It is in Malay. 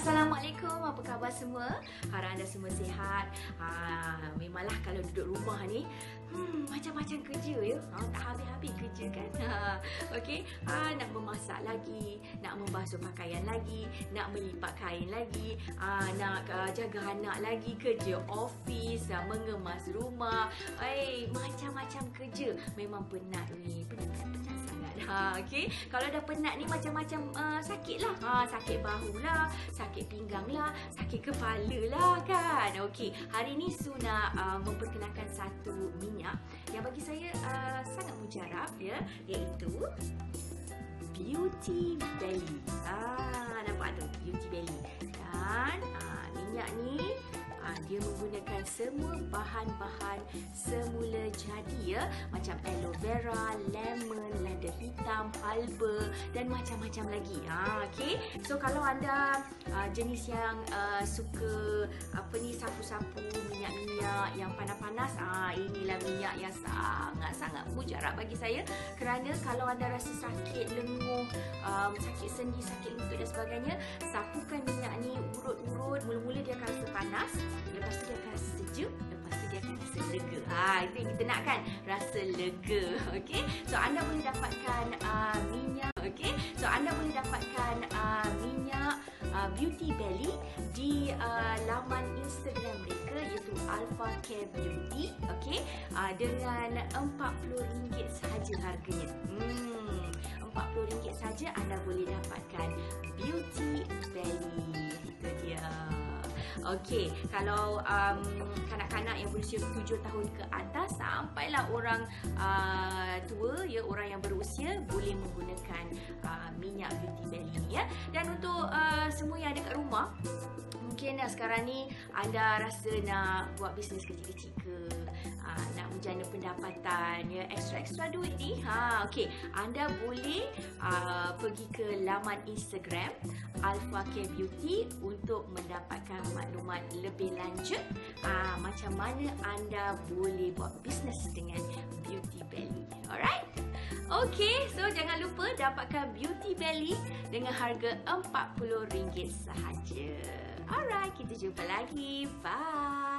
Assalamualaikum, apa khabar semua? Harap anda semua sihat. Memanglah kalau duduk rumah ni macam-macam kerja ya. Tak habis-habis kerja kan. Okey, nak memasak lagi, nak membasuh pakaian lagi, nak melipat kain lagi, nak jaga anak lagi, kerja office, mengemas rumah. Macam-macam kerja. Memang penat ni, penat sangat. Okey, kalau dah penat ni macam-macam sakit lah. Sakit bahu lah, sakit pinggang lah, sakit kepala lah kan. Okey, hari ni Su nak memperkenalkan satu minyak yang bagi saya sangat mujarab ya, iaitu Beauty Belly. Nampak tu, Beauty Belly. Dan minyak ni dia menggunakan semua bahan-bahan semula jadi ya, macam aloe vera, lemon, lada hitam, halba dan macam-macam lagi. Okey. So kalau anda jenis yang suka sapu-sapu minyak-minyak yang panas-panas, inilah minyak yang sangat-sangat mujarab bagi saya, kerana kalau anda rasa sakit lenguh, sakit sendi, sakit lutut dan sebagainya, sapukan minyak ni urut-urut. Mula-mula dia akan rasa panas, lepas tu dia akan rasa sejuk, lepas tu dia akan rasa lega. Itu yang kita nak kan, rasa lega. Okey, so anda boleh dapatkan minyak. Okey, so anda boleh dapatkan minyak Beauty Belly di laman Instagram mereka, iaitu Alpha Care Beauty. Okey, dengan RM40 sahaja harganya. RM40 saja anda boleh dapatkan Beauty Belly. Itu dia. Okey, kalau kanak-kanak yang berusia 7 tahun ke atas sampailah orang tua ya, orang yang berusia boleh menggunakan minyak Beauty Belly ni ya. Dan untuk semua yang ada kat rumah, mungkin sekarang ni anda rasa nak buat bisnes kecil-kecil ke, nak menjana pendapatan ya, ekstra duit ni, okey, anda boleh pergi ke laman Instagram Alpha Care Beauty untuk mendapatkan maklumat lebih lanjut macam mana anda boleh buat bisnes dengan Beauty Belly. Alright? Okey, so jangan lupa dapatkan Beauty Belly dengan harga RM40 sahaja. Alright, kita jumpa lagi. Bye.